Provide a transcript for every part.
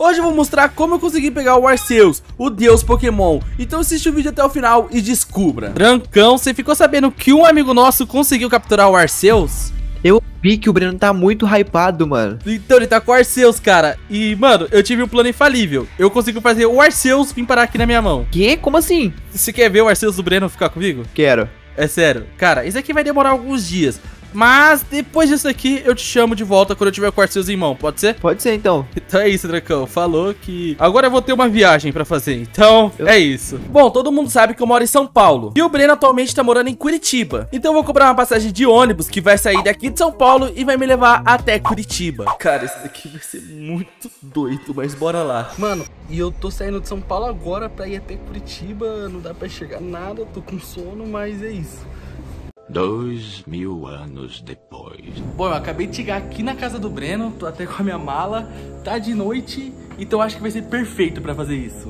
Hoje eu vou mostrar como eu consegui pegar o Arceus, o deus Pokémon. Então assiste o vídeo até o final e descubra. Drancão, você ficou sabendo que um amigo nosso conseguiu capturar o Arceus? Eu vi que o Breno tá muito hypado, mano. Então ele tá com o Arceus, cara. E, mano, eu tive um plano infalível. Eu consigo fazer o Arceus vir parar aqui na minha mão. Que? Como assim? Você quer ver o Arceus do Breno ficar comigo? Quero. É sério. Cara, isso aqui vai demorar alguns dias. Mas depois disso aqui eu te chamo de volta quando eu tiver com o Arceus em mão, pode ser? Pode ser, então. Então é isso, Dracão. Falou que agora eu vou ter uma viagem pra fazer. Então, é isso. Bom, todo mundo sabe que eu moro em São Paulo. E o Breno atualmente tá morando em Curitiba. Então eu vou comprar uma passagem de ônibus que vai sair daqui de São Paulo e vai me levar até Curitiba. Cara, isso daqui vai ser muito doido, mas bora lá. Mano, e eu tô saindo de São Paulo agora pra ir até Curitiba. Não dá pra enxergar nada, tô com sono, mas é isso. 2000 anos depois. Bom, eu acabei de chegar aqui na casa do Breno, tô até com a minha mala, tá de noite, então acho que vai ser perfeito pra fazer isso.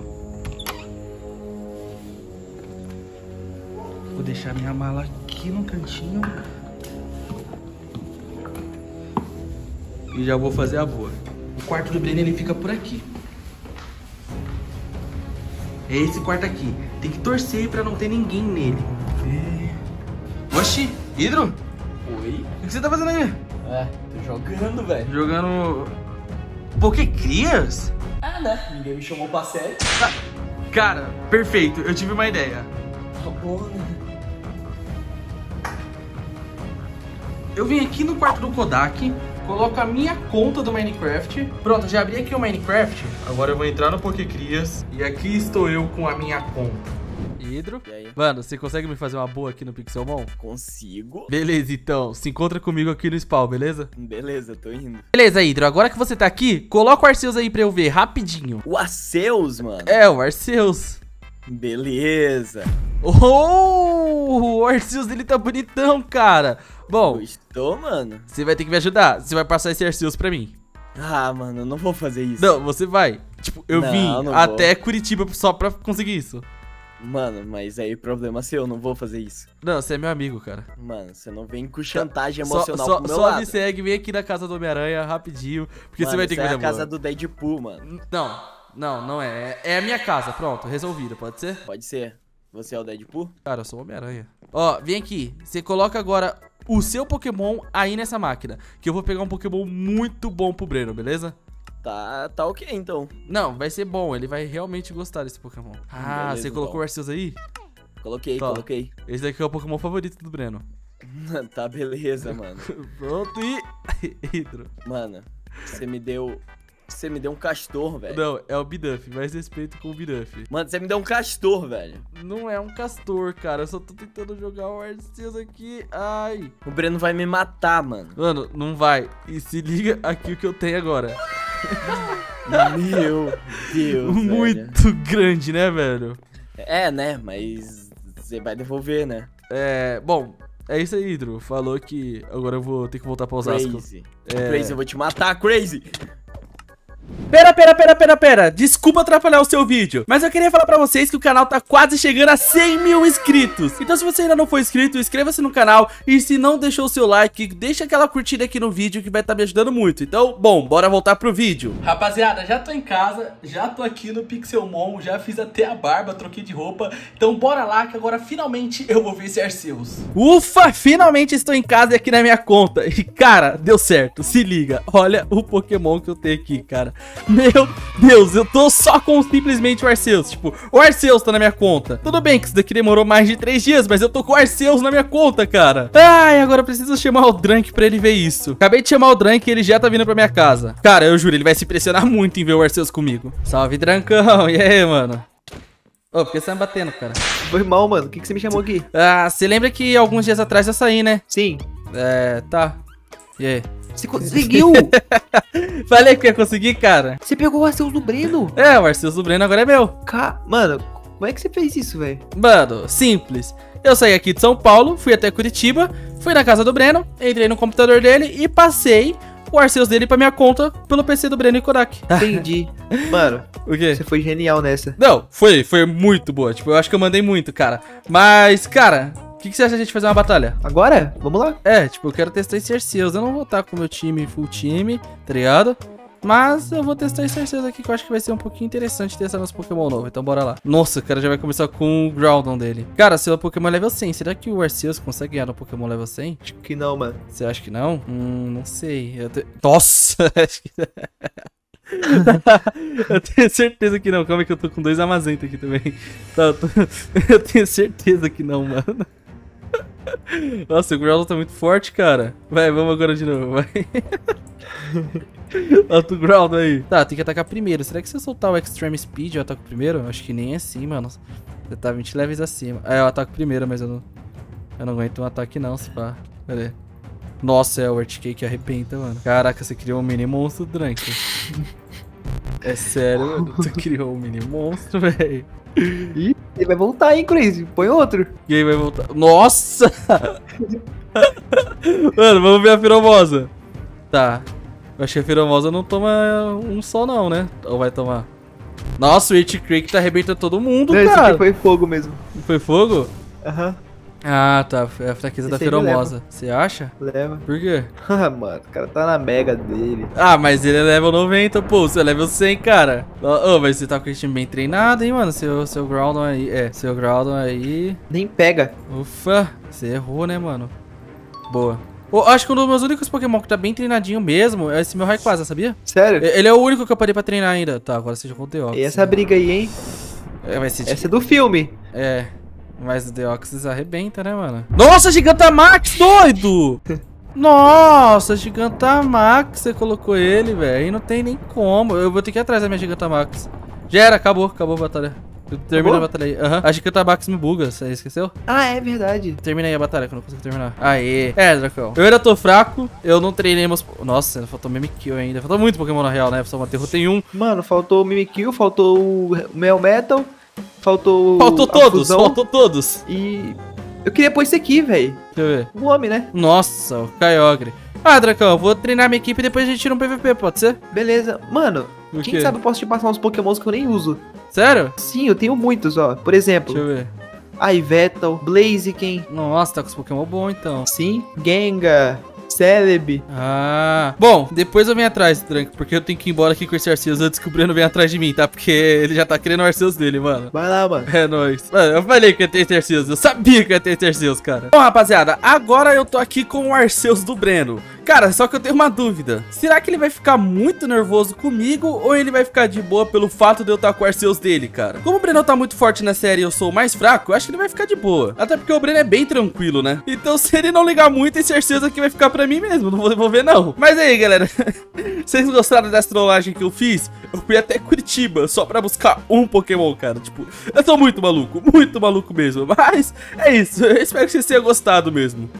Vou deixar minha mala aqui no cantinho. E já vou fazer a boa. O quarto do Breno, ele fica por aqui. É esse quarto aqui. Tem que torcer pra não ter ninguém nele. Oxi, Hidro? Oi? O que você tá fazendo aí? Tô jogando, velho. Jogando... Pokécrias? Né? Ninguém me chamou pra série. Cara, perfeito, eu tive uma ideia. Tá bom, né? Eu vim aqui no quarto do Kodak, coloco a minha conta do Minecraft. Pronto, já abri aqui o Minecraft. Agora eu vou entrar no Pokécrias. E aqui estou eu com a minha conta. Hidro. E aí? Mano, você consegue me fazer uma boa aqui no Pixelmon? Consigo. Beleza, então. Se encontra comigo aqui no spawn, beleza? Beleza, tô indo. Beleza, Hidro. Agora que você tá aqui, coloca o Arceus aí pra eu ver, rapidinho. O Arceus, mano. É, o Arceus. Beleza. Oh, o Arceus dele tá bonitão, cara. Bom, Gostou, mano? você vai ter que me ajudar. Você vai passar esse Arceus pra mim. Ah, mano, eu não vou fazer isso. Não, você vai. Tipo, eu Não, vim não até Curitiba só pra conseguir isso. Mano, mas aí problema seu, eu não vou fazer isso. Não, você é meu amigo, cara. Mano, você não vem com chantagem emocional pro meu só lado. me segue, vem aqui na casa do Homem-Aranha rapidinho, porque Mano, você vai ter que me é dar a casa boa. do Deadpool, mano. Não é. É a minha casa, pronto, resolvido, pode ser? Pode ser. Você é o Deadpool? Cara, eu sou o Homem-Aranha. Ó, vem aqui, você coloca agora o seu Pokémon aí nessa máquina, que eu vou pegar um Pokémon muito bom pro Breno, beleza? Tá ok, então. Não, vai ser bom, ele vai realmente gostar desse Pokémon. Ah, Beleza, você colocou então. o Arceus aí? Coloquei, Tá. coloquei. Esse daqui é o Pokémon favorito do Breno. Tá beleza, mano. Pronto e... Hidro. Mano, você me deu um castor, velho. Não, é o Bidoof, mais respeito com o Bidoof. Mano, você me deu um castor, velho. Não é um castor, cara, eu só tô tentando jogar o Arceus aqui. Ai. O Breno vai me matar, mano. Mano, não vai. E se liga aqui o que eu tenho agora. Meu Deus, velho. Muito grande, né, velho? É, né? Mas você vai devolver, né? Bom, é isso aí, Hidro. Falou que agora eu vou ter que voltar pra Osasco. Crazy. Crazy, eu vou te matar, Crazy. Pera. Desculpa atrapalhar o seu vídeo, mas eu queria falar pra vocês que o canal tá quase chegando a 100 mil inscritos. Então se você ainda não for inscrito, inscreva-se no canal. E se não deixou o seu like, deixa aquela curtida aqui no vídeo que vai estar me ajudando muito. Então, bom, bora voltar pro vídeo. Rapaziada, já tô em casa, já tô aqui no Pixelmon, já fiz até a barba, troquei de roupa. Então bora lá que agora finalmente eu vou ver esse Arceus. Ufa, finalmente estou em casa e aqui na minha conta. E cara, deu certo, se liga. Olha o Pokémon que eu tenho aqui, cara. Meu Deus, eu tô só com simplesmente o Arceus. Tipo, o Arceus tá na minha conta. Tudo bem que isso daqui demorou mais de 3 dias, mas eu tô com o Arceus na minha conta, cara. Ai, agora eu preciso chamar o Drank pra ele ver isso. Acabei de chamar o Drank e ele já tá vindo pra minha casa. Cara, eu juro, ele vai se impressionar muito em ver o Arceus comigo. Salve, Drancão. E aí, mano? Ô, por que você tá me batendo, cara? Foi mal, mano. O que você me chamou aqui? Ah, você lembra que alguns dias atrás eu saí, né? Sim. Tá. E aí? Você conseguiu! Falei que ia conseguir, cara. Você pegou o Arceus do Breno. É, o Arceus do Breno agora é meu. Mano, como é que você fez isso, velho? Mano, simples. Eu saí aqui de São Paulo, fui até Curitiba, fui na casa do Breno, entrei no computador dele e passei o Arceus dele pra minha conta pelo PC do Breno e Kodak. Entendi. Mano, O quê? você foi genial nessa. Não, foi muito boa. Tipo, eu acho que eu mandei muito, cara. Mas, cara, o que você acha de a gente fazer uma batalha? Agora? Vamos lá. É, tipo, eu quero testar esse Arceus. Eu não vou estar com o meu time full time, tá ligado? Mas eu vou testar esse Arceus aqui, que eu acho que vai ser um pouquinho interessante testar nosso Pokémon novo. Então bora lá. Nossa, o cara já vai começar com o Groudon dele. Cara, seu Pokémon é level 100. Será que o Arceus consegue ganhar no Pokémon level 100? Acho que não, mano. Você acha que não? Não sei. Nossa! Acho que... Eu tenho certeza que não. Calma aí que eu tô com 2 Amazenta aqui também. Tá, eu tenho certeza que não, mano. Nossa, o Groudon tá muito forte, cara. Vai, vamos agora de novo, vai. Olha o Groudon aí. Tá, tem que atacar primeiro. Será que se eu soltar o Extreme Speed eu ataco primeiro? Acho que nem é assim, mano. Você tá 20 levels acima. É, eu ataco primeiro, mas eu não aguento um ataque não, se pá. Pera aí. Nossa, o Earthquake arrebenta, mano. Caraca, você criou um mini monstro, Drunk. É sério, mano. Tu criou um mini monstro, velho. Ih, ele vai voltar, hein, Crazy? Põe outro. E aí vai voltar. Nossa! Mano, vamos ver a Feromosa. Tá. Eu acho que a Feromosa não toma um só não, né? Ou vai tomar? Nossa, o Earthquake tá arrebentando todo mundo, Não, cara. esse aqui foi fogo mesmo. Foi fogo? Aham. Ah, tá. É a fraqueza da Esse aí Feromosa. Você acha? Leva. Por quê? Ah, mano, o cara tá na mega dele. Ah, mas ele é level 90, pô. Você é level 100, cara. Ô, mas você tá com esse time bem treinado, hein, mano? Seu Groudon aí. É, seu Groudon aí. Nem pega. Ufa. Você errou, né, mano? Boa. Oh, acho que um dos meus únicos Pokémon que tá bem treinadinho mesmo é esse meu Rayquaza, sabia? Sério? Ele é o único que eu parei pra treinar ainda. Tá, agora você jogou o Deoxys. E essa briga aí, hein? Vai ser Essa é do filme. É. Mas o Deoxys arrebenta, né, mano? Nossa, Gigantamax, doido! Nossa, Gigantamax, você colocou ele, velho. Aí não tem nem como. Eu vou ter que ir atrás da minha Gigantamax. Já era, acabou a batalha. Termina a batalha aí. Aham. A Gigantamax me buga, você esqueceu? Ah, é verdade. Termina aí a batalha, que eu não consigo terminar. Aê. É, Dracão. Eu ainda tô fraco, eu não treinei meus... Nossa, faltou Mimikyu ainda. Faltou muito Pokémon na real, né? Só uma derrotei um. Mano, faltou o Mimikyu, faltou o Melmetal, faltou Faltou todos. E eu queria pôr esse aqui, velho. Deixa eu ver. O homem, né? Nossa, o Kyogre. Ah, Dracão, eu vou treinar minha equipe e depois a gente tira um PVP, pode ser? Beleza. Mano, O quem quê? sabe eu posso te passar uns Pokémons que eu nem uso. Sério? Sim, eu tenho muitos, ó. Por exemplo, Deixa eu ver. Yveltal, Blaziken, Nossa, tá com os Pokémon bom então. sim, Gengar, Celebi. Ah. Bom, depois eu venho atrás, Drunk, porque eu tenho que ir embora aqui com esse Arceus antes que o Breno venha atrás de mim, tá? Porque ele já tá querendo o Arceus dele, mano. Vai lá, mano. É nóis. Mano, eu falei que ia ter esse Arceus. Eu sabia que ia ter esse Arceus, cara. Bom, rapaziada, agora eu tô aqui com o Arceus do Breno. Cara, só que eu tenho uma dúvida. Será que ele vai ficar muito nervoso comigo ou ele vai ficar de boa pelo fato de eu estar com o Arceus dele, cara? Como o Breno tá muito forte na série e eu sou o mais fraco, eu acho que ele vai ficar de boa. Até porque o Breno é bem tranquilo, né? Então se ele não ligar muito, esse Arceus aqui vai ficar pra mim mesmo. Não vou devolver, não. Mas aí, galera, vocês gostaram dessa trollagem que eu fiz? Eu fui até Curitiba só pra buscar um Pokémon, cara. Tipo, eu tô muito maluco mesmo. Mas é isso. Eu espero que vocês tenham gostado mesmo.